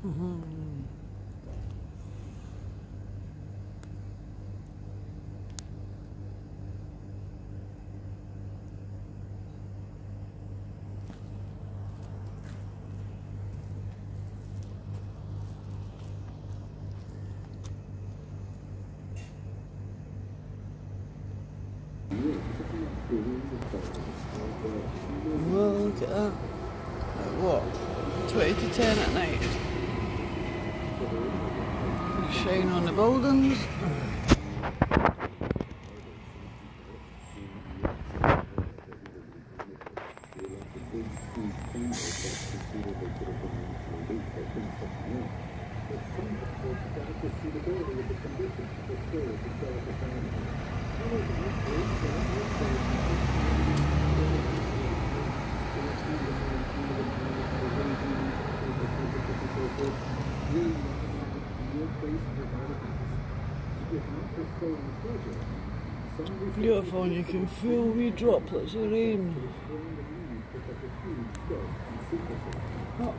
Well, look at that. Like what? 20 to 10 at night. Shine on the buildings. Beautiful, and you can feel wee droplets of rain. Oh.